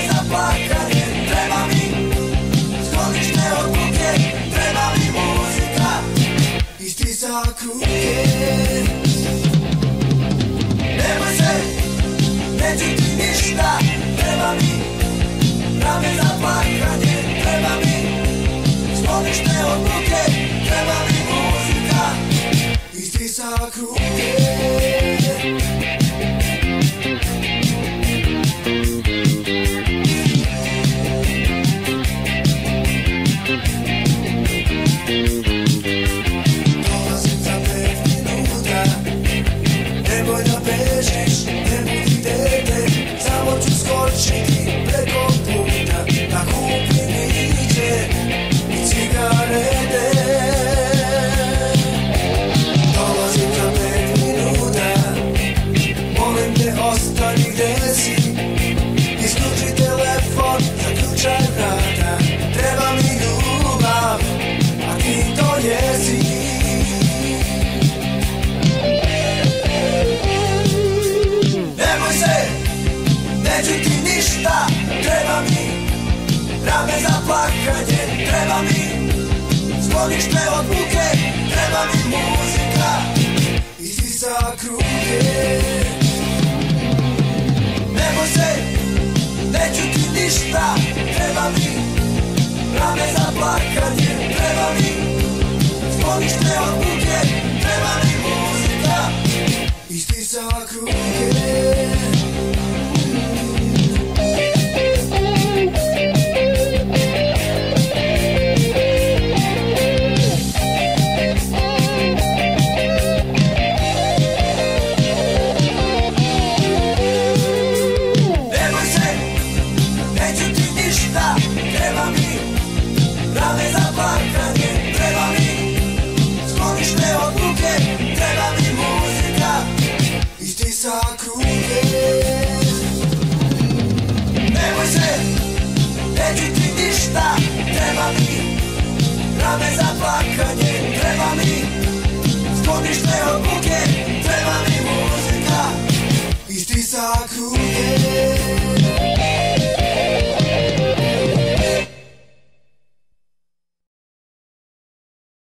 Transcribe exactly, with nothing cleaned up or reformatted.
za plakanje, treba mi sklonište od buke, treba mi muzika i stisak ruke. Nemoj se, neću ti ništa, treba mi rame za plakanje, treba mi sklonište od buke, treba mi muzika i stisak ruke. Dolazim za pet minuta, nemoj da bežiš, ne budi dete, samo ću skočiti preko puta da kupim iće i cigarete. Dolazim za pet minuta, molim te ostani gde si, isključi telefon, zaključaj vrata, treba mi ljubav, a ti to jesi. Nemoj se, neću ti ništa, treba mi rame za plakanje, treba mi sklonište od buke, treba mi muzika i stisak ruke. Nemoj se, neću ti ništa, treba mi rame za plakanje, treba mi sklonište od buke, treba mi muzika i stisak ruke. Nemoj se, neću ti ništa, treba mi rame za plakanje, treba mi sklonište od buke, treba mi muzika i stisak ruke. Nemoj se, neću ti ništa, treba mi rame za plakanje, treba mi sklonište od buke, treba mi muzika i stisak ruke.